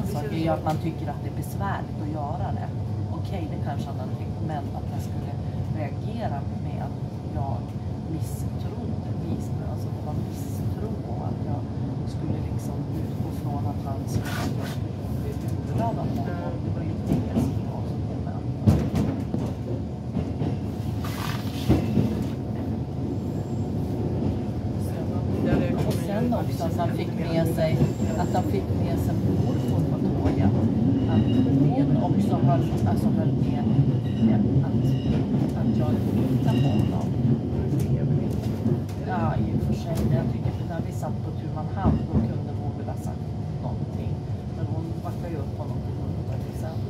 sak är ju att man tycker att det är besvärligt att göra det. Okej, det kanske han hade tänkt, men att jag skulle reagera med att jag misstrodde, alltså det var misstro och att jag skulle liksom utgå från att han skulle bli lurad av honom. Det var ju det som var så och sen också att han fick med sig morfar på tåget. Att det också höll med att jag hittade på honom. Ja, i och för sig. Jag tycker att när vi satt på tu man hand då kunde hon väl ha sagt någonting. Men hon backade ju upp honom till hundar exempel.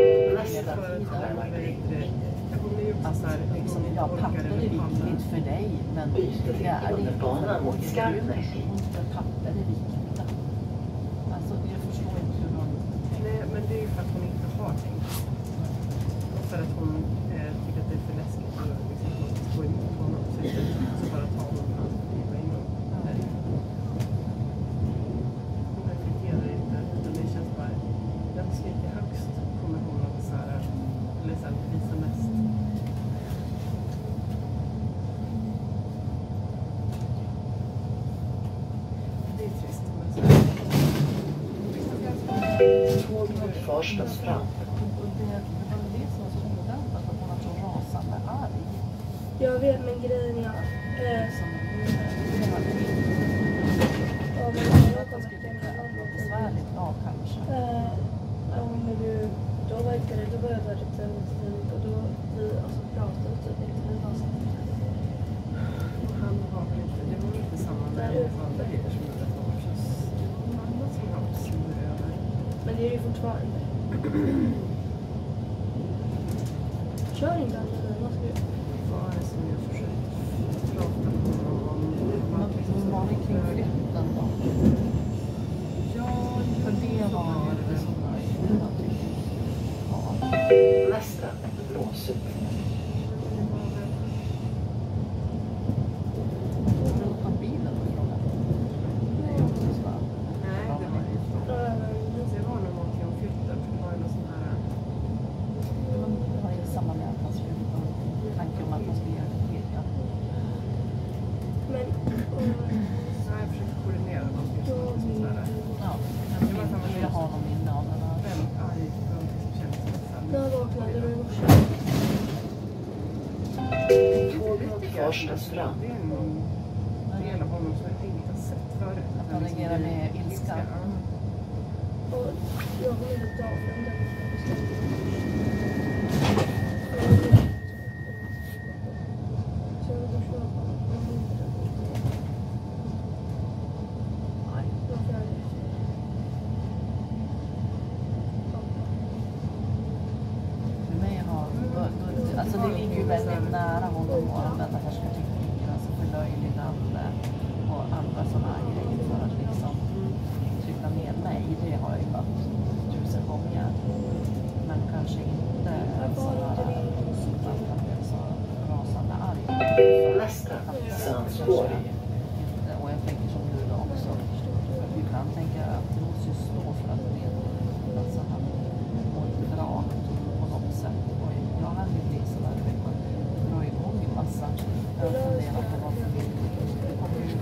Alltså, liksom, ja, papper är viktigt för dig, men det är det inte för papper är viktigt. Alltså, jag förstår inte hur hon... Nej, men det är ju för att hon inte har tänkt. Och för att hon tycker att det är för läskigt att liksom, stå emot honom. Så bara ta honom och hans liv en gång. Hon reflekterar inte, utan det känns bara... Den skriker högst kommer hon att så här, eller så här, visa mest. Det är trist. Förstas fram. Och det var det som var så oväntat, att hon var så rasande arg. Jag vet, men grejen är... Som besvärligt av kanske. Då verkade det, då började det typ och då vi pratade typ inte vi var så. Och han var inte, det var inte samma med andra grejer som det var. Mamma som var sur över. Men det är ju fortfarande. Kör inte alla dina skruv. Vad är det som jag försöker prata med honom om? Hur var det kring flytten då? Ja, För det var det som var Nästa blåsup. bilen och frågan. Det är också så här. Nej, det var nog någonting om flytten. För det var ju någon sån här... Det var ju samma med att han skulle tanke om att man skulle göra det till. Ja. Men... Så jag försökte koordinera någonting sånt där. Ja, jag vill ha någon minne av den här. Väldigt arg för någonting som känns som När vaknade du i morse? Förstas fram. det är en del av honom som jag inte har sett förut. Att han reagerar med ilska. Och jag har blivit dagen där så jag vill köpa För mig har, alltså det ligger ju väldigt nära honom och använda härskartekniker, alltså förlöjligande och andra sådana här grejer för att liksom trycka ner mig. Det har jag ju varit 1000 gånger. Men kanske inte sådär att han blev så rasande arg. Nästa Sandsborg. Och jag tänker som du då också. Ibland tänker jag att det måste ju stå för att alltså han mår inte bra på något sätt. Och jag hade ju blivit sådär, du vet man drar igång en massa. Jag funderar på varför vi kommer ut.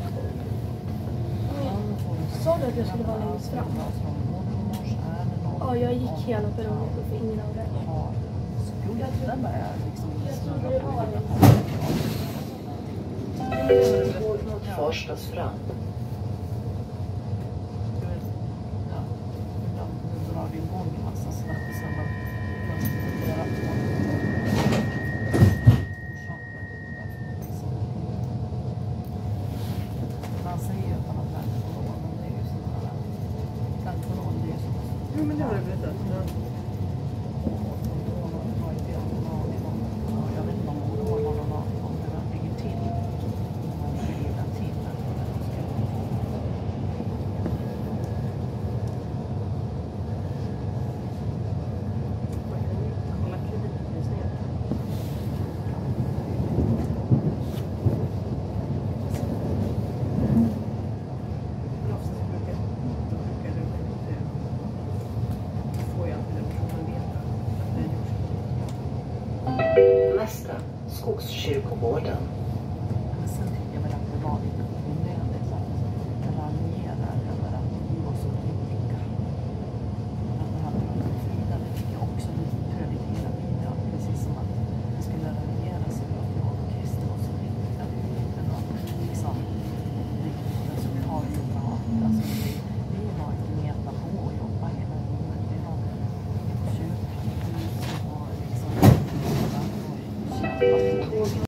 Sa du att jag skulle vara längst fram? Ja, jag gick hela perrongen för ingen av det. Skulden börjar liksom snurra på Förstas fram. Ja, nu drar vi igång en massa snabbt så man funderar på orsaken. Man säger ju att man har tankekolon, men det är ju sådana här tankekolon, det är ju så. Jo, men det har jag berättat. Jag vet inte om hon har någon aning om hur han ligger till. Skogskyrkogården.